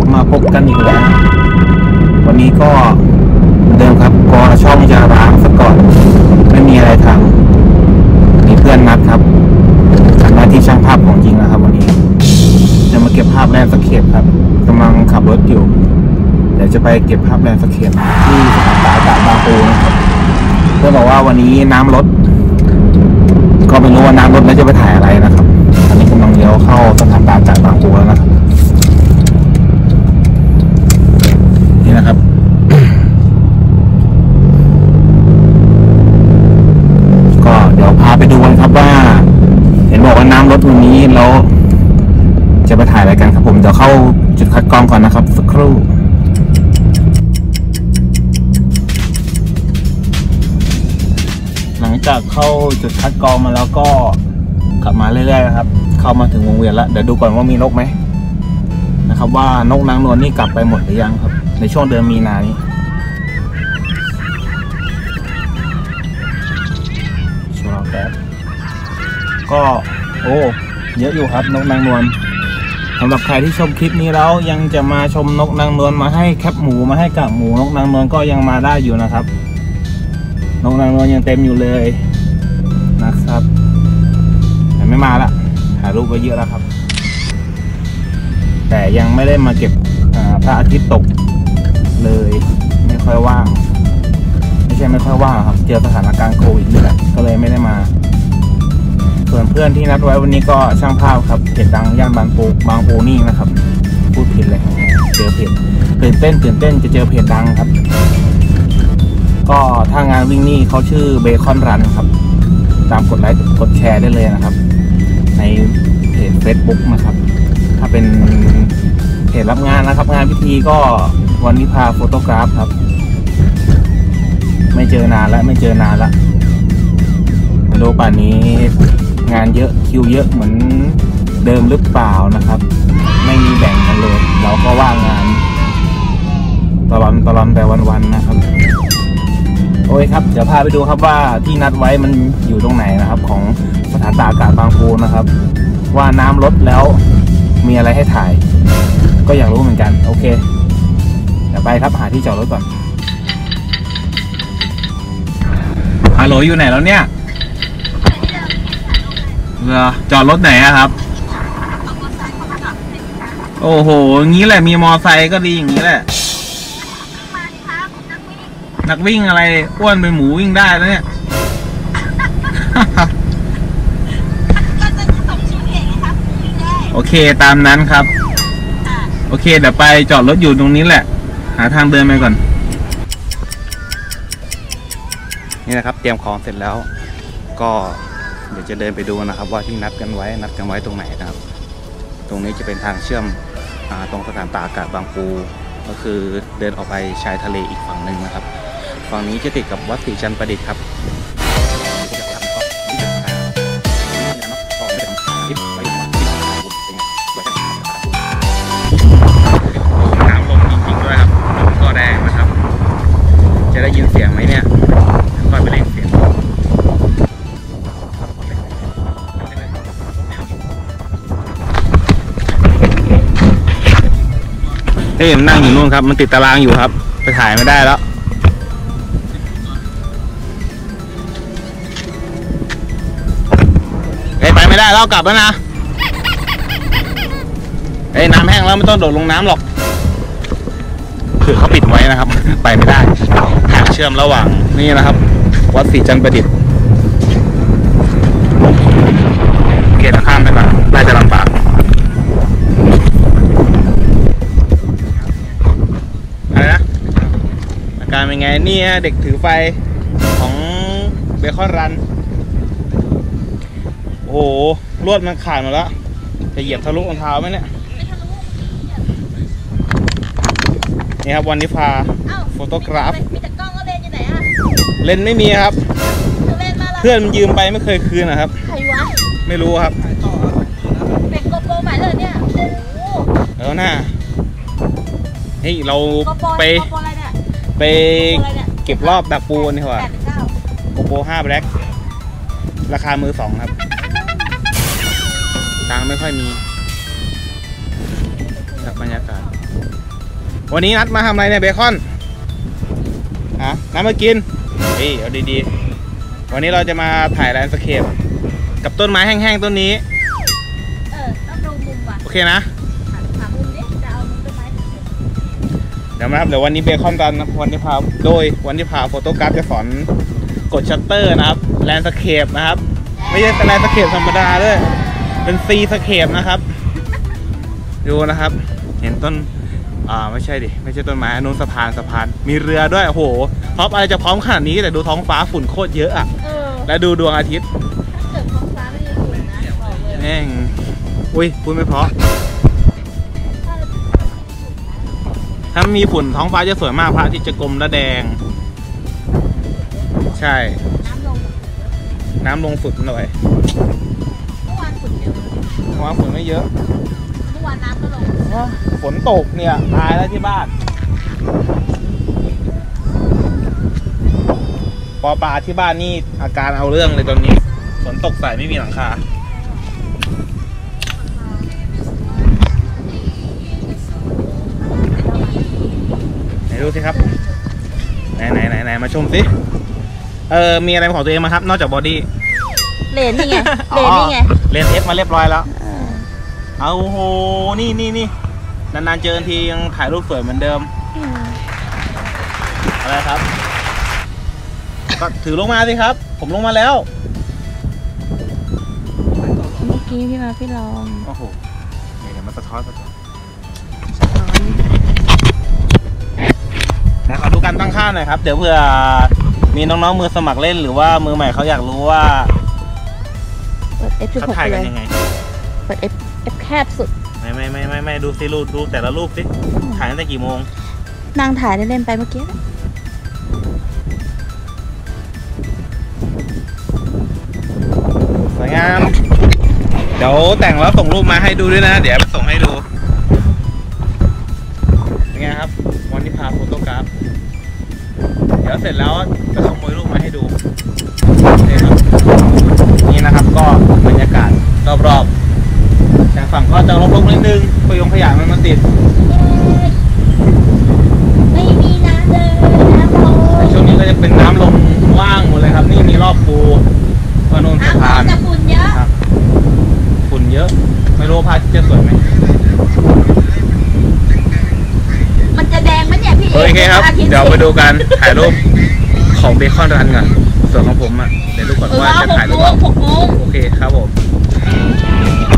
มาพบกันอีกแล้ววันนี้ก็เดิมครับก็ช่องจะร้างซะก่อนไม่มีอะไรทำมีเพื่อนนัดครับทำหน้าที่ช่างภาพของจริงนะครับวันนี้จะมาเก็บภาพแลนด์สเคปครับกำลังขับรถอยู่เดี๋ยวจะไปเก็บภาพแลนด์สเคปที่สถานตากาศบางปูนะครับเพื่อนบอกว่าวันนี้น้ำลดก็ไม่รู้ว่าน้ำลดแล้วจะไปถ่ายอะไรนะครับอันนี้กำลังเลี้ยวเข้าสถานตากาศบางปูแล้วนะครับนี่นะครับ ก็เดี๋ยวพาไปดูกันครับว่าเห็นบอกว่าน้ำลดวันนี้แล้วจะไปถ่ายอะไรกันครับผมเดี๋ยวเข้าจุดคัดกรองก่อนนะครับสักครู่หลังจากเข้าจุดคัดกรองมาแล้วก็ขับมาเรื่อยๆนะครับเข้ามาถึงวงเวียนแล้วเดี๋ยวดูก่อนว่ามีนกไหมนะครับว่านกนางนวลนี่กลับไปหมดหรือยังครับในช่วงเดือนมีนานี้ชัวร์แป๊บก็โอ้เยอะอยู่ครับนกนางนวลสำหรับใครที่ชมคลิปนี้แล้วยังจะมาชมนกนางนวลมาให้แคปหมูมาให้กากหมูนกนางนวลก็ยังมาได้อยู่นะครับนกนางนวลยังเต็มอยู่เลยนะครับแต่ไม่มาละถ่ายรูปไปเยอะแล้วครับแต่ยังไม่ได้มาเก็บพระอาทิตย์ตกเลยไม่ค่อยว่างไม่ใช่ไม่ค่อยว่างครับเจอสถานการณ์โควิดนี่แหละก็เลยไม่ได้มาส่วนเพื่อนที่นัดไว้วันนี้ก็ช่างภาพครับเพจดังย่านบางปูนี่นะครับพูดผิดเลยเจอเพจตื่นเต้นจะเจอเพจดังครับก็ถ้างานวิ่งนี่เขาชื่อเบคอนรันครับตามกดไลค์กดแชร์ได้เลยนะครับในเพจ Facebook นะครับถ้าเป็นเพจรับงานนะครับงานพิธีก็วันนิพาโฟโตกราฟครับไม่เจอนานแล้วไม่รู้ป่านนี้งานเยอะคิวเยอะเหมือนเดิมหรือเปล่านะครับไม่มีแบ่งกันเลยเราก็ว่างงานตลอดแต่วันๆนะครับโอ้ยครับเดี๋ยวพาไปดูครับว่าที่นัดไว้มันอยู่ตรงไหนนะครับของสถานตากอากาศบางปูนะครับว่าน้ำลดแล้วมีอะไรให้ถ่ายก็อยากรู้เหมือนกันโอเคเดี๋ยวไปครับหาที่จอดรถก่อนฮัลโหลอยู่ไหนแล้วเนี่ยจอดรถไหนครับโอ้โหงี้แหละมีมอไซค์ก็ดีอย่างนี้แหละนักวิ่งอะไรอ้วนเป็นหมูวิ่งได้แล้วเนี่ย โอเคตามนั้นครับโอเคเดี๋ยวไปจอดรถอยู่ตรงนี้แหละหาทางเดินไปก่อนนี่นะครับเตรียมของเสร็จแล้วก็เดี๋ยวจะเดินไปดูนะครับว่าที่นัดกันไว้ตรงไหนนะครับตรงนี้จะเป็นทางเชื่อมตรงสถานตากอากาศบางปูก็คือเดินออกไปชายทะเลอีกฝั่งหนึ่งนะครับฝั่งนี้จะติดกับวัดศรีจันทร์ประดิษฐ์ครับน้ำลงจริงๆด้วยครับลมก็แรงนะครับจะได้ยินเสียงไหมเนี่ยค่อยไปเล่นเสียงเฮ้ยมันนั่งอยู่นู่นครับมันติดตารางอยู่ครับไปถ่ายไม่ได้แล้วไปไม่ได้แล้วกลับแล้วนะน้ำแห้งแล้วไม่ต้องโดดลงน้ำหรอกคือเขาปิดไว้นะครับไปไม่ได้ทางเชื่อมระหว่างนี่นะครับวัดศรีจันทร์ประดิษฐ์เกตข้ามไปก่อนน่าจะลำบากอะไรนะอาการเป็นไงนี่ฮะเด็กถือไฟของเบคอนรันโอ้โหลวดมันขาดหมดแล้วจะเหยียบทะลุรองเท้าไหมเนี่ยนี่ครับวันนิพาโฟโตกราฟมีแต่กล้องก็เลนอยู่ไหนอะเลนไม่มีครับเพื่อนมันยืมไปไม่เคยคืนนะครับใครวะไม่รู้ครับเป็นโกโปรใหม่เลยเนี่ยแล้วน่าเฮ้ยเราไปเก็บรอบดักปูนี่ว่าโกโปร5 แบล็คราคามือ 2ครับตังไม่ค่อยมีบรรยากาศวันนี้นัดมาทำอะไรเนี่ยเบคอนนัดมากินเอาดีๆวันนี้เราจะมาถ่ายแลนด์สเคปกับต้นไม้แห้งๆต้นนี้ต้องดูมุมว่ะโอเคนะหามุมดิจะเอาต้นไม้เดี๋ยวนะครับเดี๋ยววันนี้เบคอนกันนะวันที่พาโฟโต้กราฟจะสอนกดชัตเตอร์นะครับแลนด์สเคปนะครับไม่ใช่แลนด์สเคปธรรมดาด้วยเป็นซีสเคปนะครับดูนะครับเห็นต้นไม่ใช่ต้นไม้นู้นสะพานมีเรือด้วยโอ้โหพร้อมอะไรจะพร้อมขนาดนี้แต่ดูท้องฟ้าฝุ่นโคตรเยอะอ่ะแล้วดูดวงอาทิตย์ถ้าเกิดท้องฟ้าไม่มีฝุ่นนะบอกเลยแม่งพูดไม่เพราะถ้ามีฝุ่นท้องฟ้าจะสวยมากพระอาทิตย์จะกลมและแดงใช่น้ำลงสุดหน่อยเมื่อวานฝุ่นเยอะฝุ่นไม่เยอะเมื่อวานน้ำก็ลงฝนตกเนี่ยตายแล้วที่บ้านปอปลาที่บ้านนี่อาการเอาเรื่องเลยตอนนี้ฝนตกใส่ไม่มีหลังคาไหนดูสิครับไหนมาชมสิมีอะไรของตัวเองมาครับนอกจากบอดี้เลนนี่ไงเลนเอฟมาเรียบร้อยแล้วเอาโหนี่นานๆเจอทียังถ่ายรูปสวยเหมือนเดิมอะไรครับก็ถือลงมาสิครับผมลงมาแล้วเมื่อกี้พี่ลองโอ้โหเดี๋ยวมาสะท้อนนะขอดูการตั้งค่าหน่อยครับเดี๋ยวเผื่อมีน้องๆมือสมัครเล่นหรือว่ามือใหม่เขาอยากรู้ว่าเขาถ่ายกันยังไงเปิด F แคบสุดไม่ดูสิดูแต่ละรูปสิถ่ายตั้งแต่กี่โมงนางถ่ายเล่นไปเมื่อกี้สวยงามเดี๋ยวแต่งแล้วส่งรูปมาให้ดูด้วยนะเดี๋ยวไปส่งให้ดูเป็นไงครับวันที่พาโฟโต้กราฟเดี๋ยวเสร็จแล้วจะขโมยรูปมาให้ดูนี่นะครับก็บรรยากาศรอบๆแต่ฝั่งก็จะรกๆนิดนึงขยะมันมาติดไม่มีน้ำเลยน้ำลงช่วงนี้ก็จะเป็นน้ำลงว่างหมดเลยครับนี่มีรอบปูพนนสะพานฝุ่นเยอะฝุ่นเยอะไม่รู้พาจะสวยไหมมันจะแดงไหมเนี่ยพี่โอเคครับเดี๋ยวไปดูกันถ่ายรูปของเบคอนรันก่อนส่วนของผมอ่ะเดี๋ยวดูก่อนว่าจะถ่ายรูปโอเคครับผม